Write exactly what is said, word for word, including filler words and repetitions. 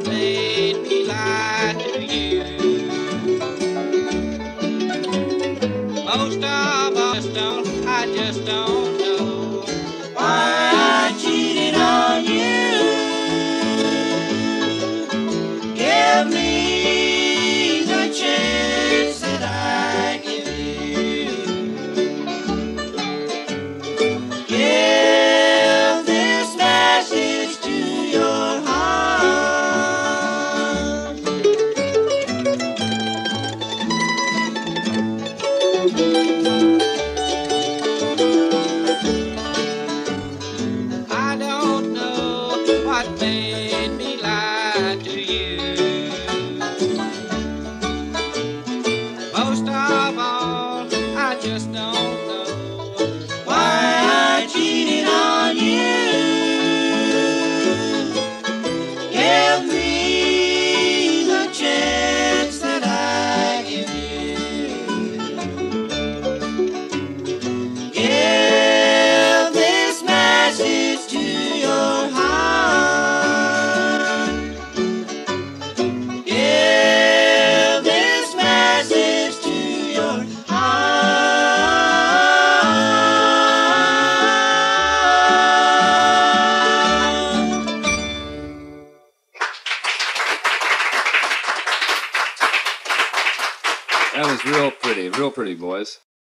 made me lie to you. Most of us don't, I just don't know why I cheated on you. Give me the chance that I give you. Give this message to your heart. I don't know what made me lie to you. Most of all, I just don't know why I cheated on you. Give me the chance that I give you. Give this message to your heart. Give this message to your heart. That was real pretty, real pretty, boys.